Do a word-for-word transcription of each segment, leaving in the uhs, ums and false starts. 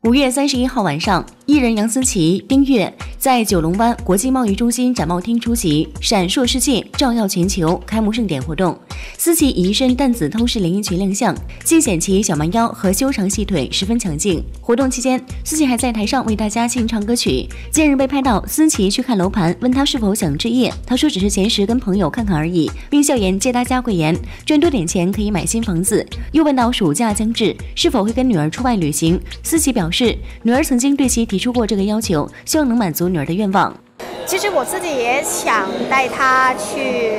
五月三十一号晚上，艺人杨思琦、丁月在九龙湾国际贸易中心展贸厅出席“闪烁世界，照耀全球”开幕盛典活动。思琦以一身淡紫透视连衣裙亮相，尽显其小蛮腰和修长细腿十分强劲。活动期间，思琦还在台上为大家献唱歌曲。近日被拍到思琦去看楼盘，问他是否想置业，他说只是闲时跟朋友看看而已，并笑言借大家贵言，赚多点钱可以买新房子。又问到暑假将至，是否会跟女儿出外旅行，思琦表示。是女儿曾经对其提出过这个要求，希望能满足女儿的愿望。 其实我自己也想带她去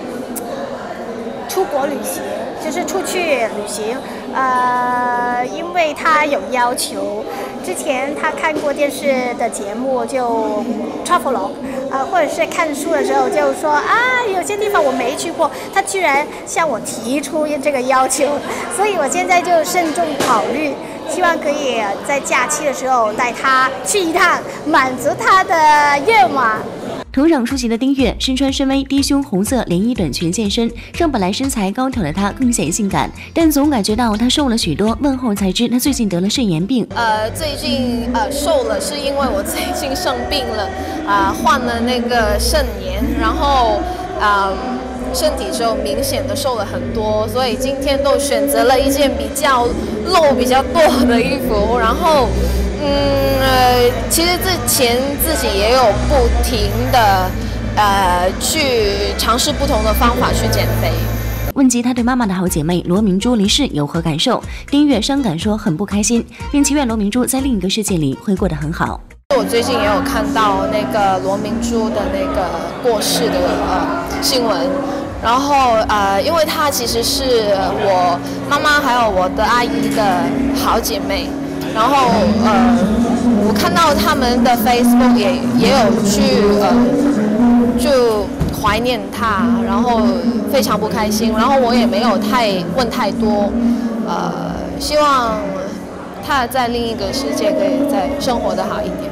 出国旅行，就是出去旅行。呃，因为她有要求，之前她看过电视的节目就 travel 呃，或者是看书的时候就说啊，有些地方我没去过，她居然向我提出这个要求，所以我现在就慎重考虑。希望可以在假期的时候带他去一趟，满足他的愿望。 同场出席的丁月身穿深 V 低胸红色连衣短裙现身，让本来身材高挑的她更显性感，但总感觉到她瘦了许多。问后才知她最近得了肾炎病。 呃，最近呃瘦了是因为我最近生病了，啊、呃，患了那个肾炎，然后啊。呃身体就明显的瘦了很多，所以今天都选择了一件比较露比较多的衣服。然后，嗯呃，其实之前自己也有不停的呃去尝试不同的方法去减肥。 问及她对妈妈的好姐妹罗明珠离世有何感受，丁月伤感说很不开心，并祈愿罗明珠在另一个世界里会过得很好。 我最近也有看到那个罗明珠的那个过世的呃新闻。然后呃，因为她其实是我妈妈还有我的阿姨的好姐妹，然后呃，我看到他们的 Facebook 也也有去呃，就怀念她，然后非常不开心，然后我也没有太问太多，呃，希望她在另一个世界可以再生活得好一点。